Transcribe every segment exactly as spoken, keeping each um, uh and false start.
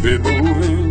it moving.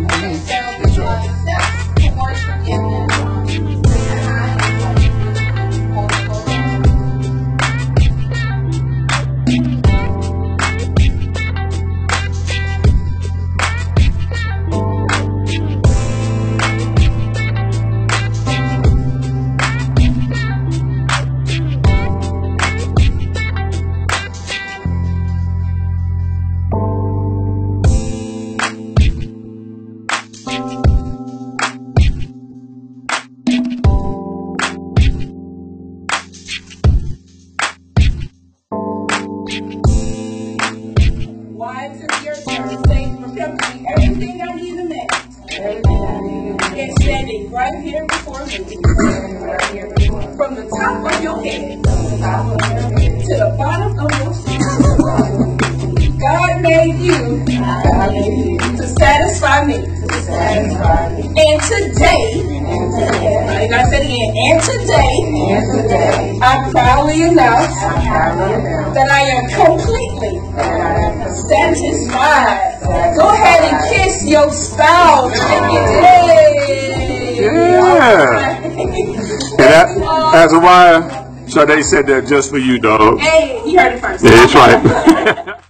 Wives of your church, say, remember me, everything I need in that. Everything I need is standing right here before me. From the top of your head to the bottom of your feet. God made you to satisfy me. And today, I gotta say it again, and today, I'm proudly announced that I am completely satisfied. Go ahead and kiss your spouse. Yay! Yeah. And that, Azariah, so they said that just for you, dog. Hey, you heard it first. Yeah, that's right.